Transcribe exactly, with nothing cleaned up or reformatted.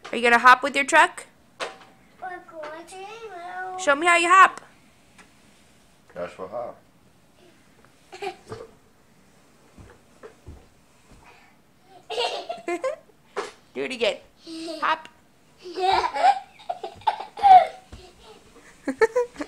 Are you gonna hop with your truck? We're going to Emo. Show me how you hop. Joshua hop. Do it again. Hop.